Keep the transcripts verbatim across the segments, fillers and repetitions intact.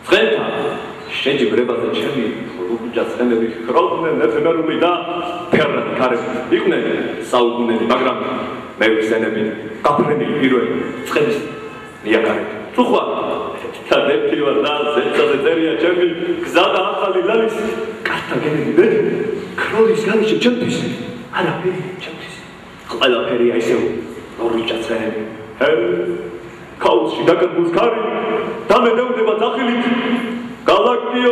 Hreta, შეჯიბრებაზე ჩემი ლუგუჯა ცხენები ხრობდნენ ეფემერული და ფერად ქარები იყვნენ საუკუნელი, მაგრამ მე ვხსენები გაფრენილი პირველი ცხენის ნიაკარები. Წუხვა და დეფი ვარ და ზეცაზე წერია ჩემი გზა და ახალი ლალის კართაგენები მე ქროლის განში ჩემთვის არაფერი ჩემთვის ყველაფერია ისევ ლუგუჯა ცხენები ჰე ქაოსში დაკარგულს ქარი და მე დევდება დახილით გალაქტიო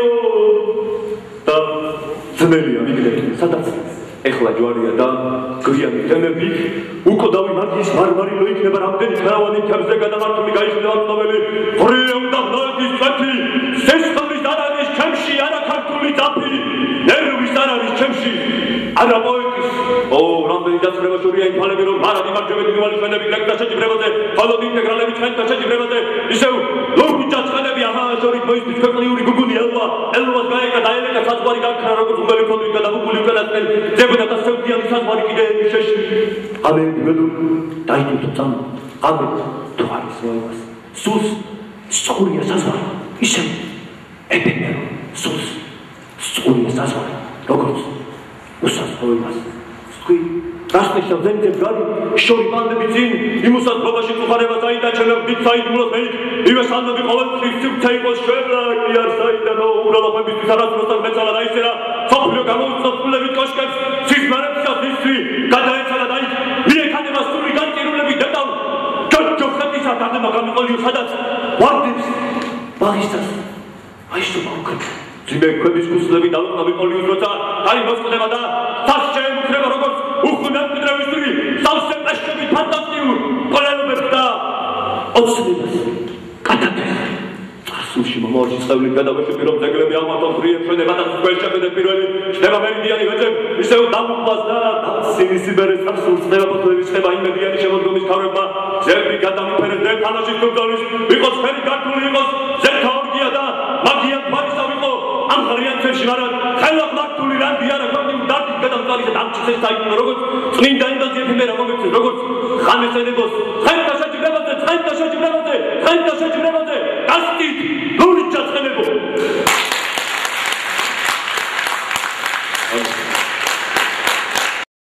და ძმელია ვიგდები სადაც ეხლა ჯვარია და გვიანი თემები უკოდავი მაგის მარმარილო იქნება რამდენი ქარავანი თემზე გადამართული გაიშლება ცნობელი ღრიევ და ნალდის წეთი სესხლის არ არის ჩემში არა ქართული დაფი ნერვის არ არის ჩემში არა პოეტის ო რამდენი დასწრება შორია იმ ფალები რომ მარადი მარჯვენები ნივალი ცხენები გრეკ და შეჯიბრებაზე ხოლოდ ინტეგრალები ცხენ და შეჯიბრებაზე ისევ ლურჯა ცხენები ამაა შორის მოისმის ქვეყნიური გუგუნი ელვა ელვას გაეკა და ელეკა საზღვარი განხრა როგორც უმელი ფონდი და გუგული უკანასკენ ძებნა და სევდიანი საზღვარი კიდე შეში ამე მედუ დაიტუტო წამ ამე თუ არის მოებას სულს სწორია საზღვარი ისე ეფემერო სულს სწორია საზღვარი როგორც უსასწორებას სკი რასტეშა ზენდე გარი შორი ბანდები წინ იმუსაც ბაბაში წუხარება დაიდა ჩემებ დიდ საიდუმლოს მე იმე სანდები ყოველთვის ციფთა იყოს შევლა კი არ საიდანო ურალოხების არასდროსთან მეცალა და ისერა სოფლიო გამოუცხოთულებით კოშკებს ცისმარებსაც ისრი გადაეცალა და იქ მიექანება სული განკირულები დეტალ ჯოჯოხეთისა დადება გამიყოლიო სადაც ვარდებს ბაღისას აიშტო უკეთ ძიმე ქვების კუსლები დაუყნები ყოლიოს როცა არი მოსწდება და თავს შეემუქრება როგორც უხუნებ მდრევისრი სავსე პეშკებით ფანტასტიურ ყოლელობებს და ოცნებას კატაკეს წარსულში მომავალში წყევლით გადავეშები რომ ძეგლები აღმართონ ხრიებ შვენება და თქვენშებედე პირველი შდება მერიდიანი ვეჭებ ისევ დამუყვას და დავსინი სიბერეს წარსულ წყება ფოთლების ხება იმედიანი შემოდგომის ქარებმა ზერბი გადამიფერეს დე ფანაშის კუნძულის იყოს ფერი ქართული იყოს ზეთა ორგია და მაგიან ფარისა ვიყო ამ ღრიანცებში მაგრამ ხელა მართული რანდი არა ქვეყნიურ დარდით გადამწვარი და დამჩისეს საიდუმლო როგორც წმინდა ინდოზე ეფემერა მომეცეს როგორც ხანესენებოს ცხენთა შეჯიბრებაზე ცხენთა შეჯიბრებაზე